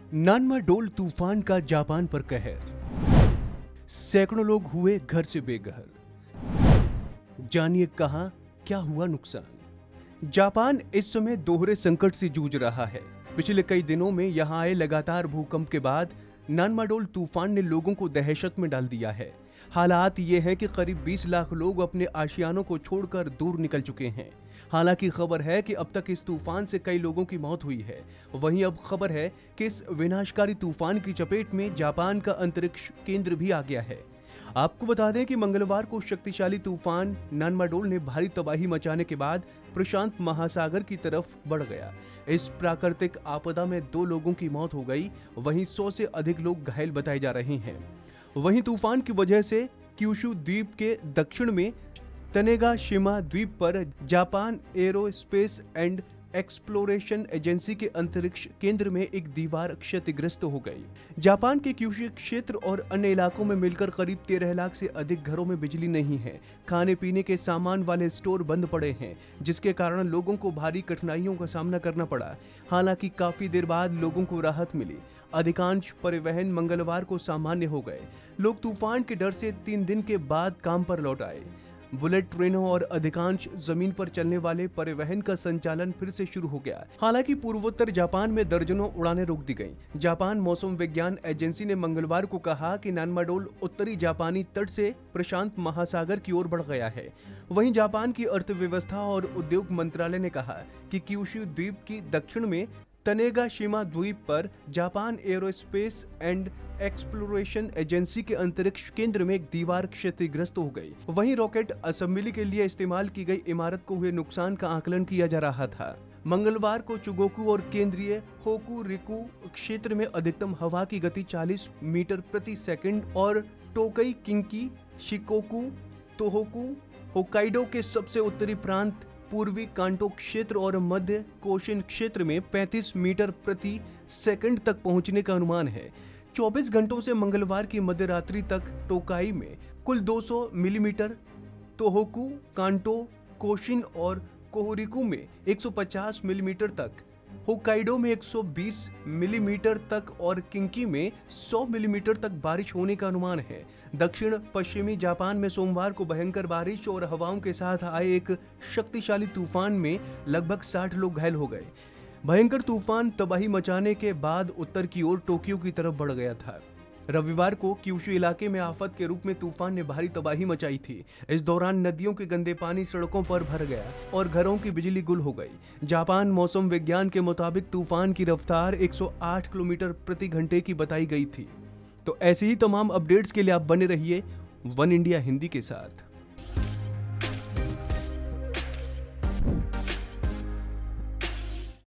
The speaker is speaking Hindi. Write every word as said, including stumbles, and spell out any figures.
नानमाडोल तूफान का जापान पर कहर, सैकड़ों लोग हुए घर से बेघर। जानिए कहां क्या हुआ नुकसान। जापान इस समय दोहरे संकट से जूझ रहा है। पिछले कई दिनों में यहां आए लगातार भूकंप के बाद नानमाडोल तूफान ने लोगों को दहशत में डाल दिया है। हालात ये हैं कि करीब बीस लाख लोग अपने आशियानों को छोड़कर दूर निकल चुके हैं। हालांकि खबर है कि अब तक इस तूफान से कई लोगों की मौत हुई है। वहीं अब खबर है कि इस विनाशकारी तूफान की चपेट में जापान का अंतरिक्ष केंद्र भी आ गया है। आपको बता दें कि मंगलवार को शक्तिशाली तूफान नानमाडोल ने भारी तबाही मचाने के बाद प्रशांत महासागर की तरफ बढ़ गया। इस प्राकृतिक आपदा में दो लोगों की मौत हो गई, वहीं सौ से अधिक लोग घायल बताए जा रहे हैं। वहीं तूफान की वजह से क्यूशु द्वीप के दक्षिण में तनेगाशिमा द्वीप पर Japan Aerospace and Exploration Agency के अंतरिक्ष केंद्र में एक दीवार क्षतिग्रस्त हो गई। जापान के क्यूशु क्षेत्र और अन्य इलाकों में मिलकर करीब तेरह लाख से अधिक घरों में बिजली नहीं है। खाने पीने के सामान वाले स्टोर बंद पड़े हैं, जिसके कारण लोगों को भारी कठिनाइयों का सामना करना पड़ा। हालांकि काफी देर बाद लोगों को राहत मिली। अधिकांश परिवहन मंगलवार को सामान्य हो गए। लोग तूफान के डर से तीन दिन के बाद काम पर लौट आए। बुलेट ट्रेनों और अधिकांश जमीन पर चलने वाले परिवहन का संचालन फिर से शुरू हो गया। हालांकि पूर्वोत्तर जापान में दर्जनों उड़ानें रोक दी गईं। जापान मौसम विज्ञान एजेंसी ने मंगलवार को कहा कि नानमाडोल उत्तरी जापानी तट से प्रशांत महासागर की ओर बढ़ गया है। वहीं जापान की अर्थव्यवस्था और उद्योग मंत्रालय ने कहा कि क्यूशु द्वीप की दक्षिण में तनेगाशिमा द्वीप पर Japan Aerospace and Exploration Agency के अंतरिक्ष केंद्र में एक दीवार क्षतिग्रस्त हो गई। वहीं रॉकेट असेंबली के लिए इस्तेमाल की गई इमारत को हुए नुकसान का आकलन किया जा रहा था। मंगलवार को चुगोकू और केंद्रीय होकुरिकु क्षेत्र में अधिकतम हवा की गति चालीस मीटर प्रति सेकंड और Tokai Kinki, Shikoku, Tohoku, Hokkaido के सबसे उत्तरी प्रांत, पूर्वी कांटो क्षेत्र और मध्य कोशिन क्षेत्र में पैंतीस मीटर प्रति सेकंड तक पहुंचने का अनुमान है। चौबीस घंटों से मंगलवार की मध्यरात्रि तक टोकाई में कुल दो सौ मिलीमीटर, तोहोकू, कांटो, कोशिन और कोहोरिकू में एक सौ पचास मिलीमीटर तक, होक्काइडो में एक सौ बीस मिलीमीटर तक और किंकी में सौ मिलीमीटर तक बारिश होने का अनुमान है। दक्षिण पश्चिमी जापान में सोमवार को भयंकर बारिश और हवाओं के साथ आए एक शक्तिशाली तूफान में लगभग साठ लोग घायल हो गए। भयंकर तूफान तबाही मचाने के बाद उत्तर की ओर टोक्यो की तरफ बढ़ गया था। रविवार को क्यूशु इलाके में आफत के रूप में तूफान ने भारी तबाही मचाई थी। इस दौरान नदियों के गंदे पानी सड़कों पर भर गया और घरों की बिजली गुल हो गई। जापान मौसम विज्ञान के मुताबिक तूफान की रफ्तार एक सौ आठ किलोमीटर प्रति घंटे की बताई गई थी। तो ऐसे ही तमाम अपडेट्स के लिए आप बने रहिए वन इंडिया हिंदी के साथ।